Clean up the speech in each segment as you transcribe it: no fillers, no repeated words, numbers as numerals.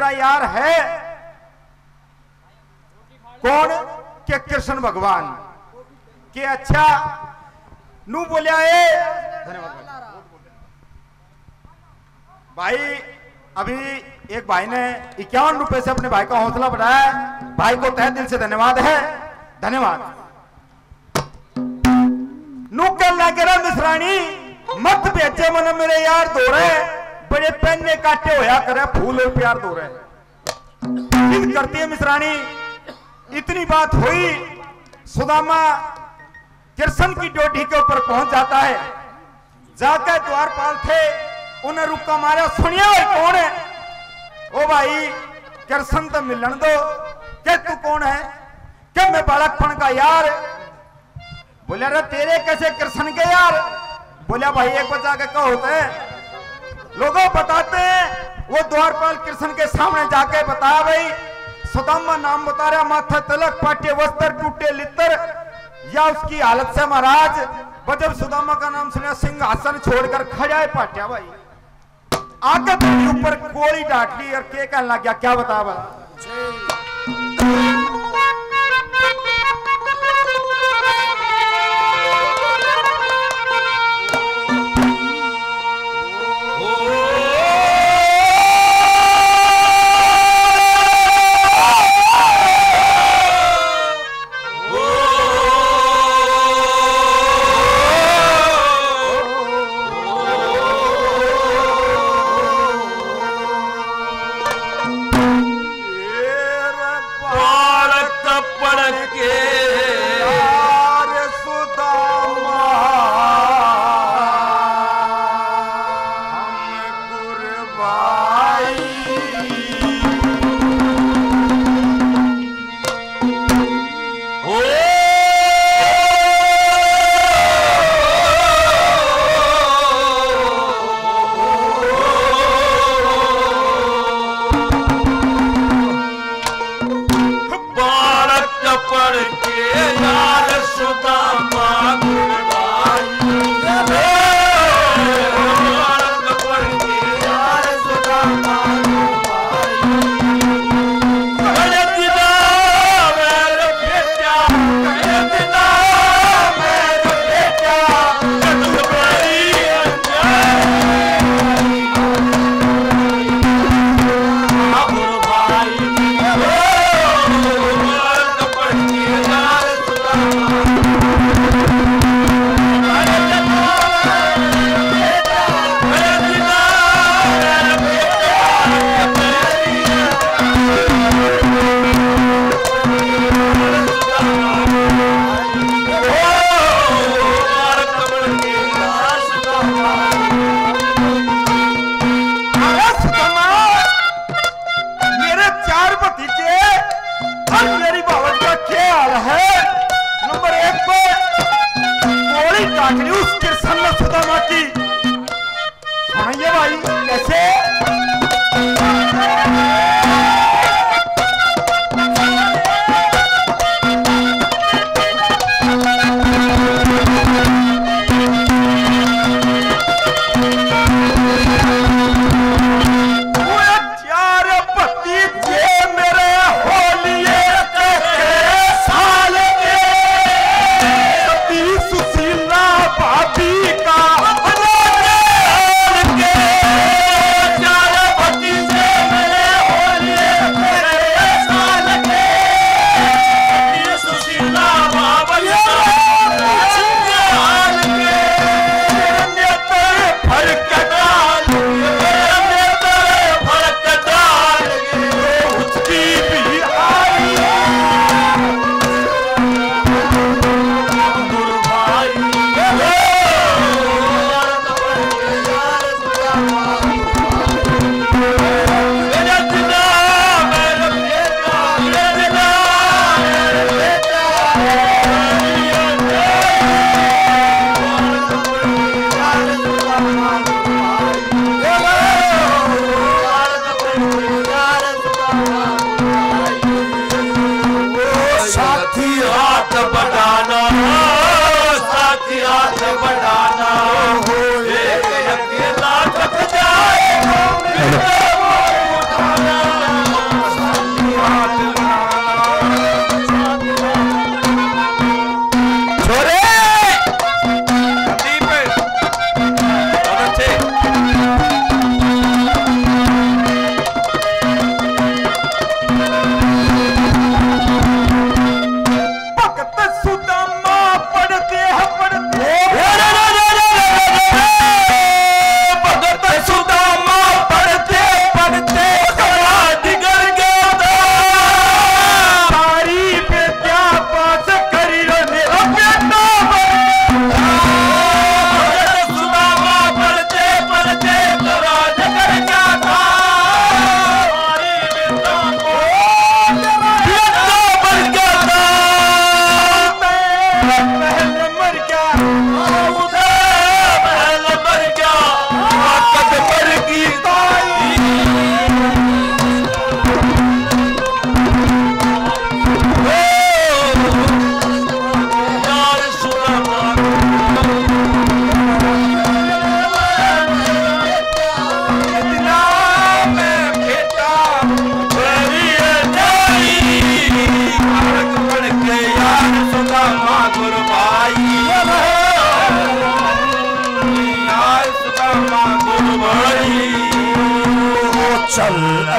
यार है कौन के कृष्ण भगवान के। अच्छा नू बोलिया धन्यवाद भाई। अभी एक भाई ने 51 रुपए से अपने भाई का हौसला बढ़ाया। भाई को तहे दिल से धन्यवाद है, धन्यवाद। नू कहना करा मिश्राणी मत बेचे मन मेरे यार दो रहे बड़े पहने काटे होया करे फूल और प्यार दो रहे करती है मिश्राणी। इतनी बात हुई, सुदामा कृष्ण की डोटी के ऊपर पहुंच जाता है। जाकर द्वारपाल थे उन्हें रुका मारा, सुनिया कौन है? ओ भाई कृष्ण तो मिलन दो। क्या तू कौन है? क्या मैं बालकपन का यार। बोला रे तेरे कैसे कृष्ण के यार? बोला भाई एक बचा के क्या होता है? लोगों बताते हैं वो द्वारपाल कृष्ण के सामने जाके बताया भाई सुदामा नाम बता रहा, माथा तलक पाटे वस्त्र टूटे लितर या उसकी हालत से महाराज। जब सुदामा का नाम सुना सिंहासन छोड़कर खड़ा है पाटिया भाई आगे ऊपर गोली डांट ली और के कहने लग गया क्या बता भाई।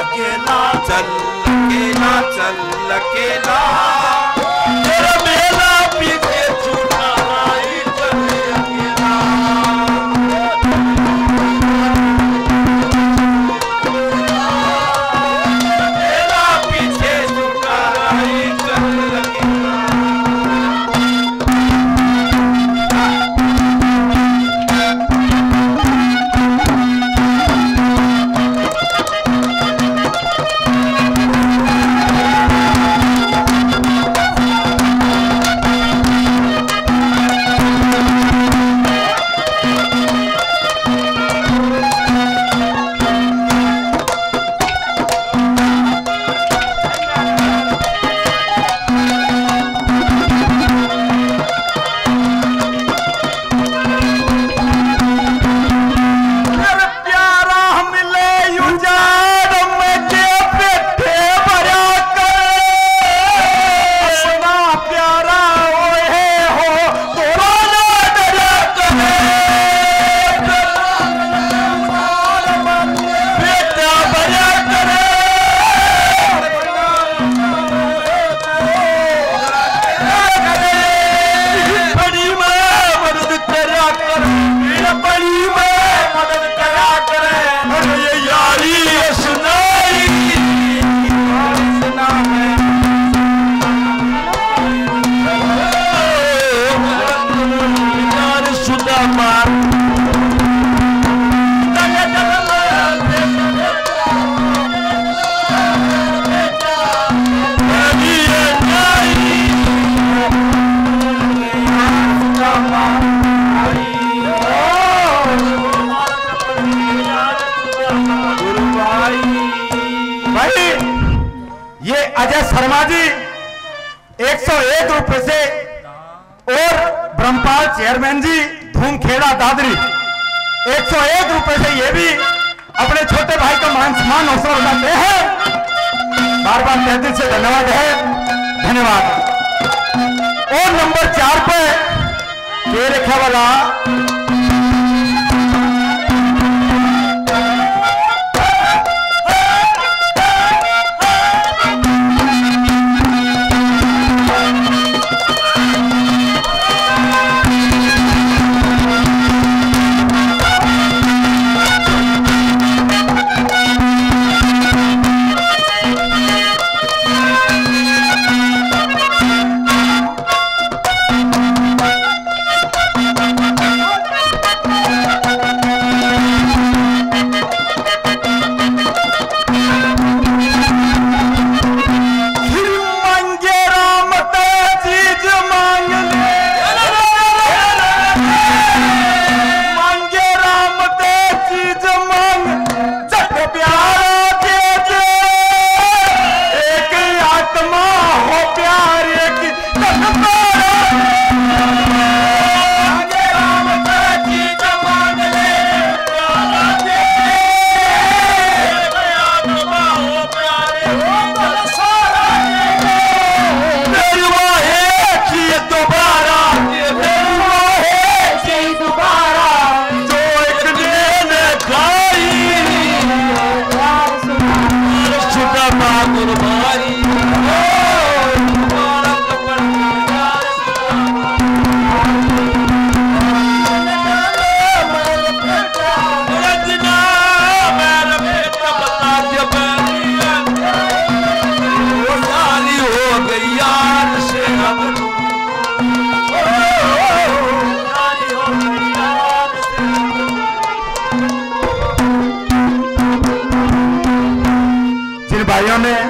अकेला चल अकेला चल अकेला तेरा मेला पीछे छूटा राही चल अकेला मेला पीछे छूटा राही चल अकेला अजय शर्मा जी 101 रुपए से और ब्रह्मपाल चेयरमैन जी धूमखेड़ा दादरी 101 रुपए से ये भी अपने छोटे भाई का मान सम्मान हौसला बढ़ाते हैं। बार बार तहे दिल से धन्यवाद है, धन्यवाद। और नंबर 4 पे ये लिखा वाला